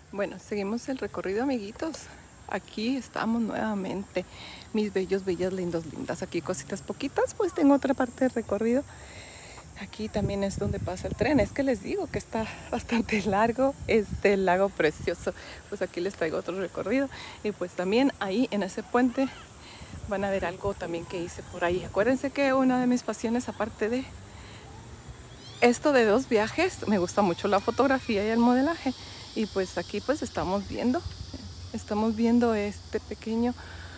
Bueno, seguimos el recorrido, amiguitos. Aquí estamos nuevamente, mis bellos, bellas, lindos, lindas. Aquí cositas poquitas, pues tengo otra parte del recorrido. Aquí también es donde pasa el tren. Es que les digo que está bastante largo este lago precioso. Pues aquí les traigo otro recorrido. Y pues también ahí en ese puente van a ver algo también que hice por ahí. Acuérdense que una de mis pasiones, aparte de esto de dos viajes, me gusta mucho la fotografía y el modelaje. Y pues aquí pues estamos viendo este pequeño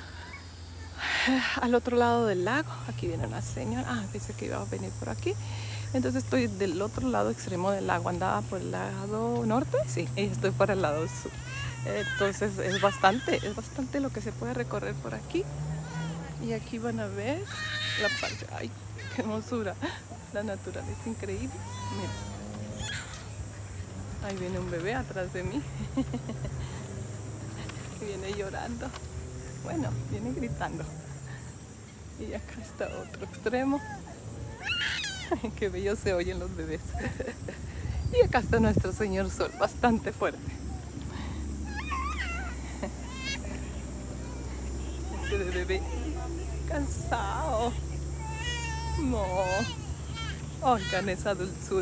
al otro lado del lago. Aquí viene una señora. Pensé que iba a venir por aquí. Entonces estoy del otro lado extremo del lago. Andaba por el lado norte, sí, y estoy por el lado sur. Entonces es bastante lo que se puede recorrer por aquí. Y aquí van a ver la parte. ¡Ay, qué hermosura! La naturaleza increíble. Miren. Ahí viene un bebé atrás de mí. Viene llorando. Bueno, viene gritando. Y acá está otro extremo. Qué bello se oyen los bebés. Y acá está nuestro señor sol, bastante fuerte. Ese bebé cansado. No. Oigan esa dulzura.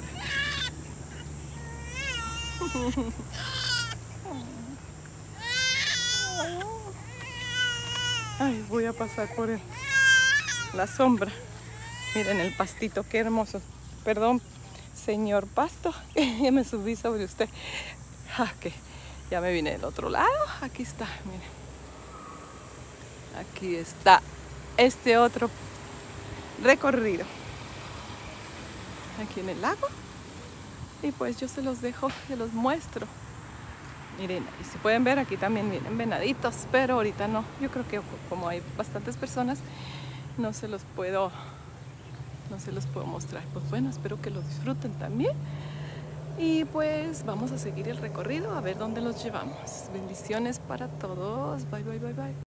Ay, voy a pasar por la sombra. Miren el pastito, qué hermoso. Perdón, señor pasto, ya me subí sobre usted. Que ya me vine del otro lado. Aquí está, miren. Aquí está este otro recorrido. Aquí en el lago. Y pues yo se los dejo, se los muestro. Miren, y si pueden ver, aquí también vienen venaditos, pero ahorita no. Yo creo que como hay bastantes personas, no se los puedo mostrar. Pues bueno, espero que lo disfruten también. Y pues vamos a seguir el recorrido, a ver dónde los llevamos. Bendiciones para todos. Bye, bye, bye, bye.